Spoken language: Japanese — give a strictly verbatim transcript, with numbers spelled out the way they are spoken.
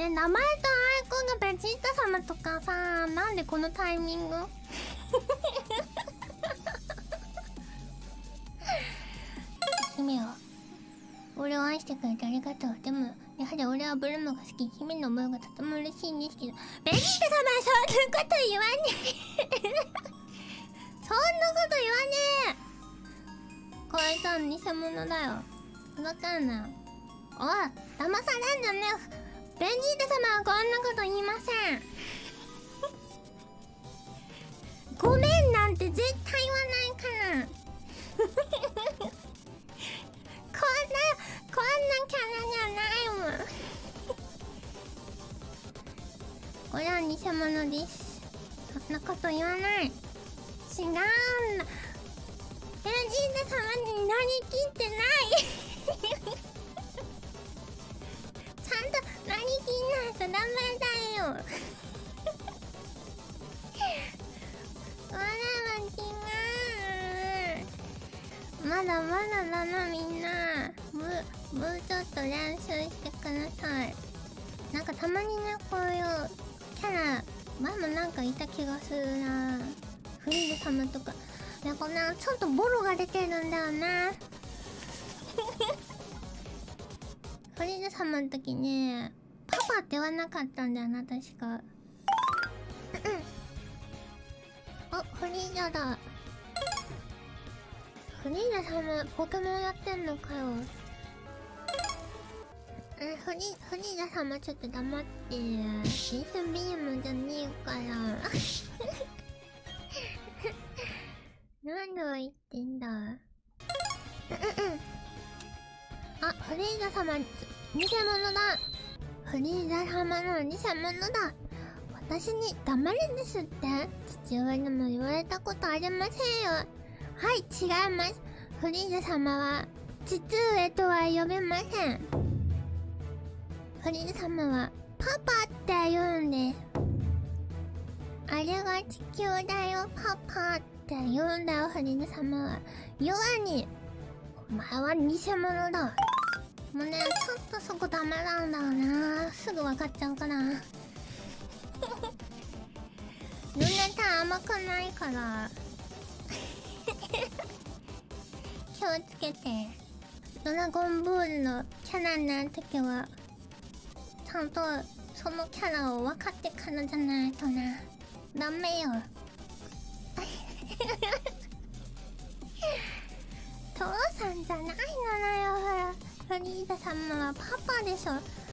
え、名前とアイコンがベジータ様とかさ、なんでこのタイミング姫よ、俺を愛してくれてありがとう。でもやはり俺はブルームが好き。姫の思いがとても嬉しいんですけど、ベジータ様はそんなこと言わねえそんなこと言わねえ。こいつは偽物だよ。わかんない。おい、騙されんじゃねえ。ベジータ様はこんなこと言いませんごめんなんて絶対言わないからこんなこんなキャラじゃないもんこれは偽物です。そんなこと言わない。違うんだ。ベジータ様になりきってないちゃんとなりきんないとダメだよまだまだまだだなみんな。もうもうちょっと練習してください。なんかたまにね、こういうキャラ前もなんかいた気がするな。フリーズ様とかなんかな、ちょっとボロが出てるんだよなフリーズ様の時ね、パパって言わなかったんだよな、確か。あ、フリーザだ。フリーザ様、ポケモンやってんのかよ。え、フリ、フリーザ様ちょっと黙って。リスビームじゃねえから。何を言ってんだ。あ、フリーザ様、偽物だ。フリーザ様の偽物だ。私に黙るんですって。父親にも言われたことありませんよ。はい、違います。フリーザ様は父上とは呼べません。フリーザ様はパパって言うんです。あれが地球だよ、パパって言うんだよ、フリーザ様は。ヨアに、お前は偽物だ。もうね、ちょっとそこダメなんだよな。すぐ分かっちゃうから。ルネタ甘くないから。気をつけて。ドラゴンボールのキャラになるときは、ちゃんとそのキャラを分かってからじゃないとな。ダメよ。父さんじゃないのよ。フリーザ様はパパでしょ。